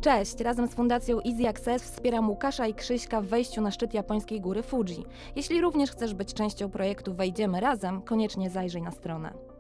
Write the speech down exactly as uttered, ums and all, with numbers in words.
Cześć! Razem z Fundacją Easy Access wspieram Łukasza i Krzyśka w wejściu na szczyt japońskiej góry Fuji. Jeśli również chcesz być częścią projektu Wejdziemy Razem, koniecznie zajrzyj na stronę.